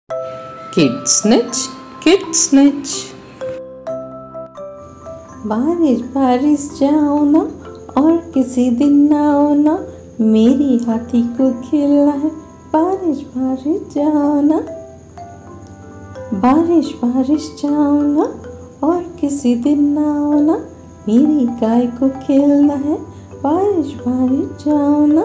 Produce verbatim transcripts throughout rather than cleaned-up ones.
Kid snitch, kid snitch. बारिश बारिश जाओ ना और किसी दिन आओ ना, मेरी हाथी को खेलना है। बारिश बारिश जाओ ना, बारिश बारिश जाओ ना और किसी दिन आओ ना, मेरी गाय को खेलना है। बारिश बारिश जाओ ना,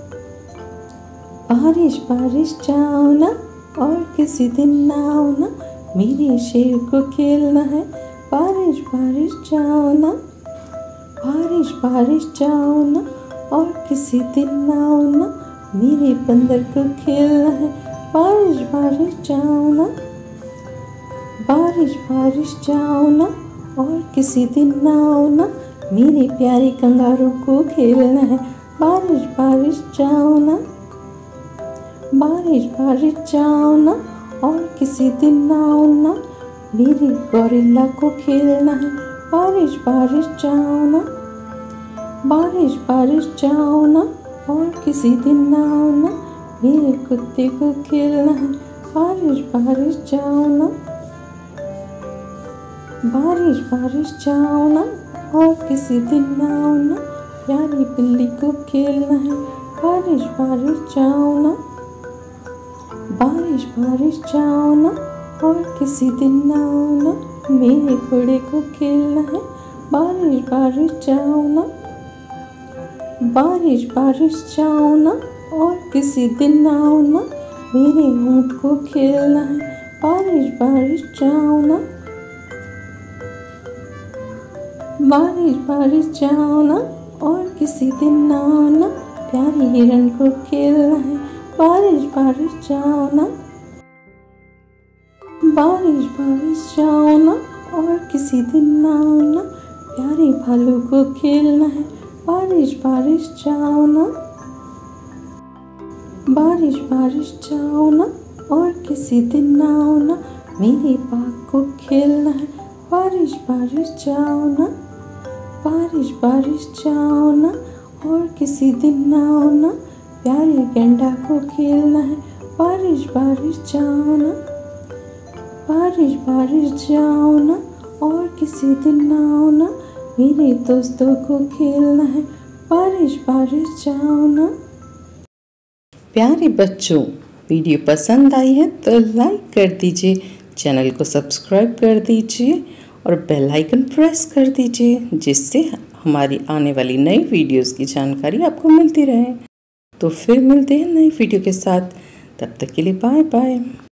बारिश बारिश जाओ ना और किसी दिन आओ ना, मेरे शेर को खेलना है। बारिश बारिश जाओ ना, बारिश बारिश जाओ ना और किसी दिन आओ ना, मेरे बंदर को खेलना है। बारिश बारिश जाओ ना, बारिश बारिश जाओ ना और किसी दिन आओ ना, मेरे प्यारे कंगारू को खेलना है। बारिश बारिश जाओ ना, बारिश बारिश जाओ ना और किसी दिन आओ ना, मेरे गोरिल्ला को खेलना है। बारिश बारिश जाओ ना, बारिश बारिश जाओ ना और किसी दिन आओ ना, मेरे कुत्ते को खेलना है। बारिश बारिश जाओ ना, बारिश बारिश जाओ ना और किसी दिन आओ ना, प्यारी बिल्ली को खेलना है। बारिश बारिश जाओ ना, बारिश बारिश जाओ ना और किसी दिन आओ ना, मेरे घोड़े को खेलना है। बारिश बारिश जाओ ना, बारिश बारिश जाओ ना और किसी दिन आओ ना, मेरे ऊँट को खेलना है। बारिश बारिश जाओ ना, बारिश बारिश जाओ ना और किसी दिन आओ ना, प्यारी हिरन को खेलना है। बारिश बारिश जाओ ना, बारिश बारिश जाओ ना और किसी दिन आओ ना, प्यारे भालू को खेलना है। बारिश बारिश जाओ ना, बारिश बारिश जाओ ना और किसी दिन आओ ना, मेरे बाघ को खेलना है। बारिश बारिश जाओ ना, बारिश बारिश जाओ ना और किसी दिन आओ ना, प्यारे गेंडा को खेलना है। बारिश बारिश जाओ ना, बारिश बारिश जाओ ना और किसी दिन आओ ना, मेरे दोस्तों को खेलना है। बारिश बारिश जाओ ना। प्यारे बच्चों, वीडियो पसंद आई है तो लाइक कर दीजिए, चैनल को सब्सक्राइब कर दीजिए और बेल आइकन प्रेस कर दीजिए, जिससे हमारी आने वाली नई वीडियोस की जानकारी आपको मिलती रहे। तो फिर मिलते हैं नई वीडियो के साथ, तब तक के लिए बाय बाय।